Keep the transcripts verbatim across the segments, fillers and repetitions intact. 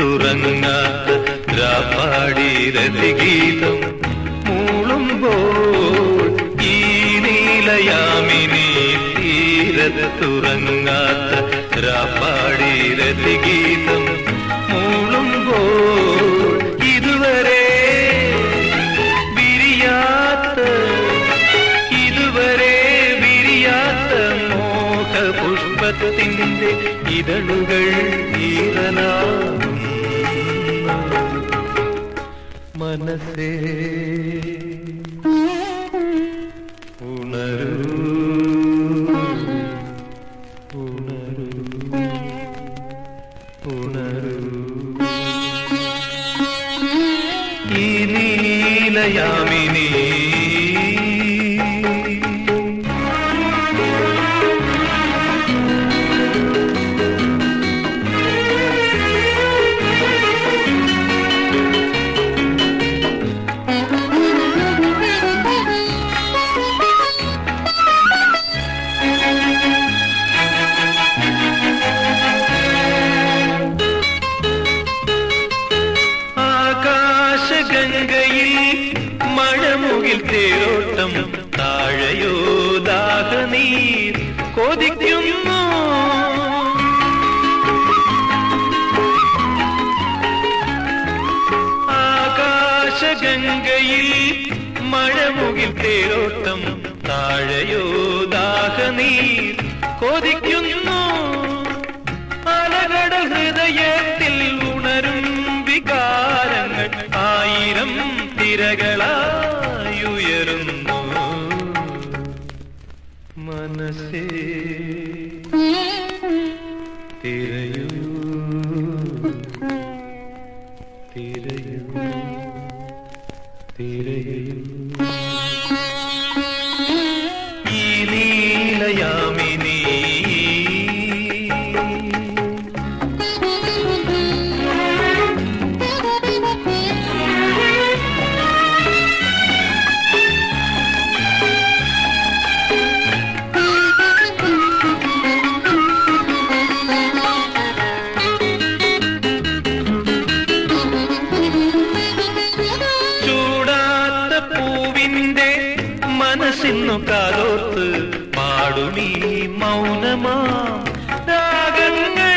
തീരത്തുറങ്ങാത്ത രാപ്പാടി രതിഗീതം മൂളുമ്പോൾ ഈ നീലയാമിനി തീരത്തുറങ്ങാത്ത രാപ്പാടി രതിഗീതം മൂളുമ്പോൾ ഇതുവരെ വിരിയാത്ത ഇതുവരെ വിരിയാത്ത മോഹപുഷ്പത്തിന്റെ ഇതളുകൾ ഈറനാകും മനസ്സേ ഉണരൂ ഉണരൂ ഉണരൂ ഈ നീലയാമിനി ഗംഗയിൽ മഴമുകിൽ തേരോട്ടം താഴയോ ദാഹനീർ കൊതിക്കുന്നു ആകാശഗംഗയിൽ മഴമുകിൽ തേരോട്ടം താഴയോ ദാഹനീർ കൊതിക്കുന്നു അലകട ഹൃദയത്തിൽ ഉണരും വികാരങ്ങൾ ആയിരം തിരകളായുയരുന്നു മനസ്സേ തിരയൂ തിരയൂ തിരയൂ ഈ നീലയാമിനി മനസ്സിന്നു കാതോർത്ത് പാടുമീ മൗനമാ രാഗങ്ങൾ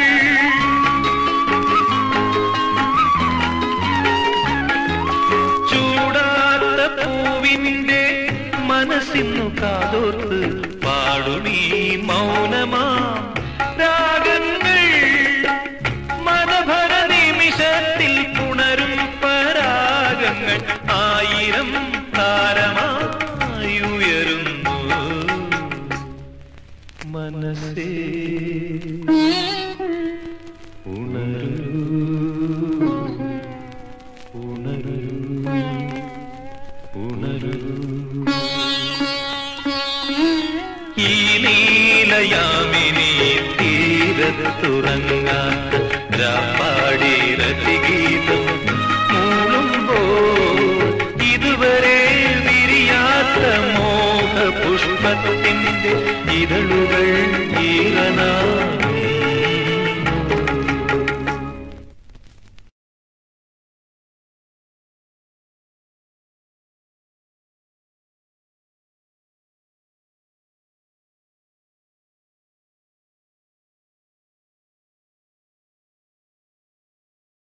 ചൂടാത്ത പൂവിന്റെ മനസ്സിന്നു കാതോർത്ത് പാടുമീ മൗനമാ രാഗങ്ങൾ മനഭര നിമിഷത്തിൽ പുണരും പരാഗങ്ങൾ ആയിരം താരമാ ഉയരുന്നു മനസ്സേ ഉണരൂ ഉണരൂ ഉണരൂ ഈ നീലയാമിനി തീരത്തുറങ്ങാത്ത രാപ്പാടി രതിഗീതം മൂളുമ്പോൾ ഇതുവരെ മോഹപുഷ്പത്തിന്റെ ഇതളുകൾ ഈറനാകും